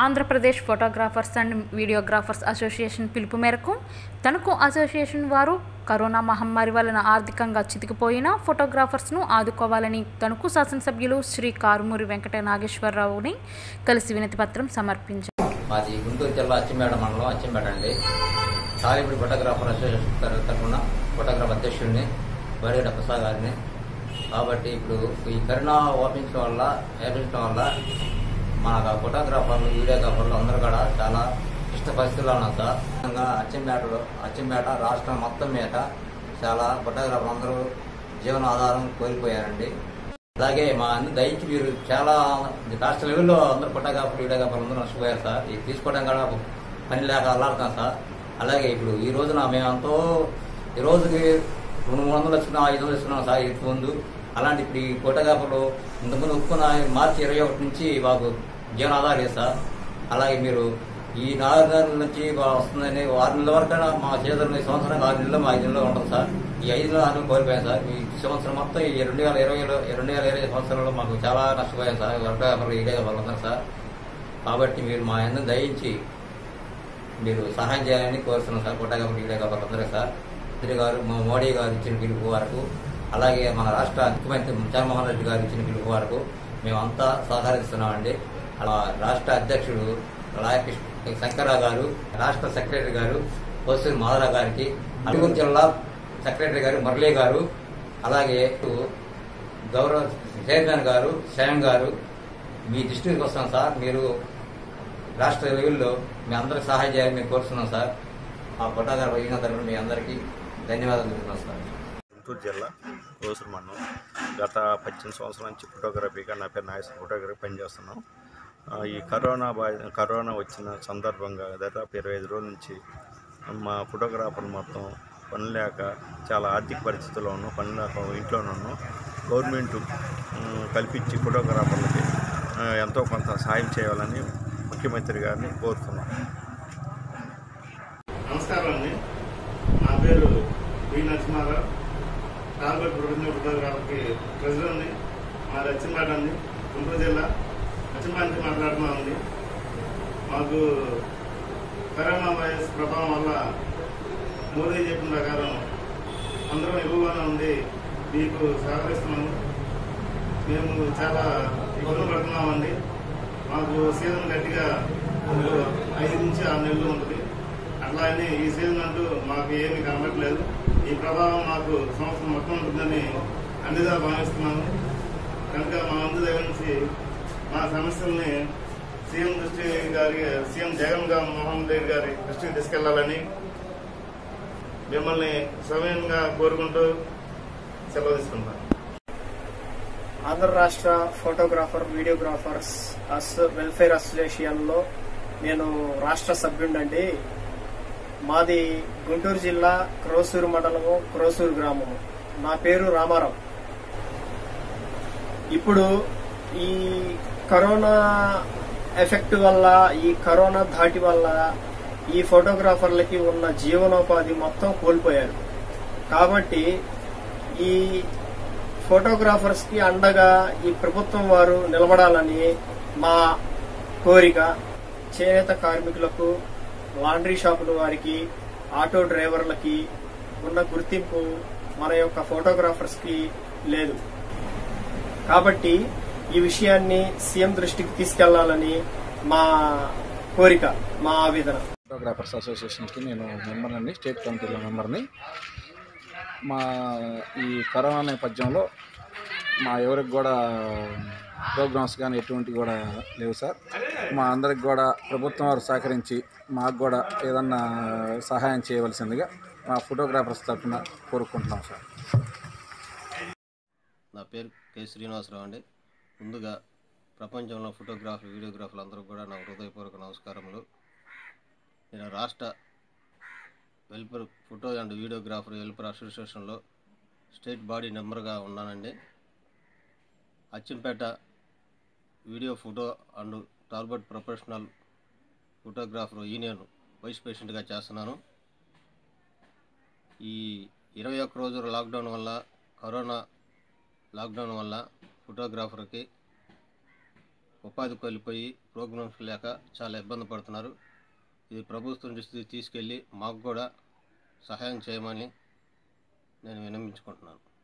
Andhra Pradesh photographers and videographers association పిలుపు మేరకు Tanuku association వారు కరోనా మహమ్మారి వలన ఆర్థికంగా చితికిపోయిన ఫోటోగ్రాఫర్స్ను ఆదుకోవాలని తణుకు శాసనసభ్యులు శ్రీ కారుమూరి వెంకట నాగేశ్వరరావుని కలిసి వినతి పత్రం సమర్పించారు. మాది గుంటూరు జిల్లా అచ్చంపేట మండలం అచ్చంపేట అండి. తాలిబడి ఫోటోగ్రాఫర్ అసోసియేషన్ తరఫున ఫోటోగ్రాఫర్ అధ్యక్షుడిని బరిగడ ప్రసాద్ గారిని. కాబట్టి ఇప్పుడు ఈ కరోనా వ్యాపించడం వల్ల మన ఫోటోగ్రాఫర్లు వీడియోగ్రాఫర్లు అందరూ కూడా చాలా ఇష్ట పరిస్థితుల్లో ఉన్నాం సార్. అచ్చంపేట రాష్ట్రం మొత్తం మీద చాలా ఫోటోగ్రాఫర్లు అందరూ జీవనాధారం కోల్పోయారండి. అలాగే మా అన్ని దయచి మీరు చాలా రాష్ట్ర లెవెల్లో అందరూ ఫోటోగ్రాఫర్లు వీడియోగ్రాఫర్లు అందరూ నష్టపోయారు సార్. ఇది తీసుకోవడం కూడా పని లేక అల్లాడుతాం సార్. అలాగే ఇప్పుడు ఈ రోజున మేము ఈ రోజుకి 200-300 వచ్చినా 500 వచ్చినాం సార్ ఇంటి ముందు. అలాంటి ఇప్పుడు ఈ ఫోటోగ్రాఫర్లు ఇంతకుముందు ఒప్పుకున్న మార్చి 21 నుంచి మాకు జీవనాధారం లేదు సార్. అలాగే మీరు ఈ 4 నెలల నుంచి వస్తుందని 6 నెలల వరకు మా చేతులు ఈ సంవత్సరం 6 నెలలు 5 నెలలు ఉంటుంది సార్. ఈ 5 నెలలు 6 నెలలు కోల్పోయాం సార్. ఈ సంవత్సరం మొత్తం ఈ 2020 సంవత్సరంలో మాకు చాలా నష్టపోయాం సార్ ఫోటోగ్రాఫర్లు వీడియోగ్రాఫర్లు అందరూ సార్. కాబట్టి మీరు మా అందరూ దయించి మీరు సహాయం చేయాలని కోరుతున్నాం సార్. ఫోటోగ్రాఫర్లు వీడియోగ్రాఫర్లు అందరూ సార్. మంత్రి గారు మోడీ గారు ఇచ్చిన పిలుపు వరకు, అలాగే మన రాష్ట్ర ముఖ్యమంత్రి జగన్మోహన్ రెడ్డి గారు ఇచ్చిన పిలుపు వరకు మేమంతా సహకరిస్తున్నామండి. అలా రాష్ట్ర అధ్యక్షుడు శంకరరావు గారు, రాష్ట్ర సెక్రటరీ గారు పోసూరి మాధవరావు గారికి, అల్లూరు జిల్లా సెక్రటరీ గారు మురళీ గారు, అలాగే గౌరవ చైర్మన్ గారు శ్యామ్ గారు మీ దృష్టికి వస్తాం సార్. మీరు రాష్ట్ర లెవెల్లో మీ అందరికి సహాయం చేయాలని మేము కోరుతున్నాం సార్. ఆ ఫోటోగ్రాఫర్ అయిన తరఫున మీ అందరికీ ధన్యవాదాలు చెప్తున్నాం సార్. గుంటూరు జిల్లా కోసూరు మండలం. గత 18 సంవత్సరాల నుంచి ఫోటోగ్రఫీగా నా పేరు నాగేశ్వర ఫోటోగ్రఫీ పనిచేస్తున్నాం. ఈ కరోనా వచ్చిన సందర్భంగా దాదాపు 25 రోజుల నుంచి మా ఫోటోగ్రాఫర్లు మొత్తం పని లేక చాలా ఆర్థిక పరిస్థితుల్లో ఉన్నాం. పని లేక ఇంట్లోనే ఉన్నాం. గవర్నమెంట్ కల్పించి ఫోటోగ్రాఫర్లకి ఎంతో కొంత సాయం చేయాలని ముఖ్యమంత్రి గారిని కోరుతున్నాం. నమస్కారం అండి. నా పేరు వి నరసింహారావు, తాలిబడి ప్రొఫెషనల్ ఫోటోగ్రాఫర్కి ప్రెసిడెంట్ని. మాది అచ్చంపేట అండి, గుంటూరు జిల్లా అచ్చంపేట నుంచి మాట్లాడుతున్నామండి. మాకు కరోనా వైరస్ ప్రభావం వల్ల మోదీ చెప్పిన ప్రకారం అందరం ఎక్కువగానే ఉండి మీకు సహకరిస్తున్నాము. మేము చాలా ఇబ్బంది పడుతున్నామండి. మాకు సీజన్ గట్టిగా 5 నుంచి 6 నెలలు ఉంటుంది. అట్లా అని ఈ సీజన్ అంటూ మాకు ఏమీ కనబడలేదు. ఈ ప్రభావం మాకు సంవత్సరం మొత్తం ఉంటుందని అన్నిగా భావిస్తున్నాము. కనుక మా వంతు దగ్గర నుంచి మా సమస్యల్ని సీఎం జగన్మోహన్ రెడ్డి గారి దృష్టికి తీసుకెళ్లాలని మిమ్మల్ని సమయంగా కోరుకుంటూ సెలవు తీసుకుంటాను. ఆంధ్ర రాష్ట్ర ఫోటోగ్రాఫర్ వీడియోగ్రాఫర్స్ వెల్ఫేర్ అసోసియేషన్లో నేను రాష్ట్ర సభ్యుడండి. మాది గుంటూరు జిల్లా క్రోసూరు మండలము, క్రోసూరు గ్రామము. నా పేరు రామారావు. ఇప్పుడు ఈ కరోనా ఎఫెక్ట్ వల్ల, ఈ కరోనా ధాటి వల్ల ఈ ఫోటోగ్రాఫర్లకి ఉన్న జీవనోపాధి మొత్తం కోల్పోయారు. కాబట్టి ఈ ఫోటోగ్రాఫర్స్ కి అండగా ఈ ప్రభుత్వం వారు నిలబడాలని మా కోరిక. చేనేత కార్మికులకు, లాండ్రీ షాపుల వారికి, ఆటో డ్రైవర్లకి ఉన్న గుర్తింపు మన యొక్క ఫోటోగ్రాఫర్స్ కి లేదు. కాబట్టి ఈ విషయాన్ని సీఎం దృష్టికి తీసుకెళ్లాలని మా కోరిక, మా ఆవేదన. ఫోటోగ్రాఫర్స్ అసోసియేషన్కి నేను మెంబర్ని, స్టేట్ కమిటీలో మెంబర్ని. మా ఈ కరోనా నేపథ్యంలో మా ఎవరికి కూడా ప్రోగ్రామ్స్ కానీ ఎటువంటివి కూడా లేవు సార్. మా అందరికి కూడా ప్రభుత్వం వారు సహకరించి మాకు కూడా ఏదన్నా సహాయం చేయవలసిందిగా మా ఫోటోగ్రాఫర్స్ తరఫున కోరుకుంటున్నాం సార్. నా పేరు కె శ్రీనివాసరావు అండి. ముందుగా ప్రపంచంలో ఫోటోగ్రాఫర్ వీడియోగ్రాఫర్లు అందరూ కూడా నా హృదయపూర్వక నమస్కారములు. నేను రాష్ట్ర welfare photo and videographer welfare అసోసియేషన్లో స్టేట్ బాడీ మెంబర్గా ఉన్నానండి. అచ్చంపేట వీడియో ఫోటో అండ్ తాలిబడి ప్రొఫెషనల్ ఫోటోగ్రాఫర్ యూనియన్ వైస్ ప్రెసిడెంట్గా చేస్తున్నాను. ఈ 21 రోజుల లాక్డౌన్ వల్ల, కరోనా లాక్డౌన్ వల్ల ఫోటోగ్రాఫర్కి ఉపాధి కోల్పోయి ప్రోగ్రామ్స్ లేక చాలా ఇబ్బంది పడుతున్నారు. ఇది ప్రభుత్వం దృష్టికి తీసుకెళ్ళి మాకు కూడా సహాయం చేయమని నేను విన్నవించుకుంటున్నాను.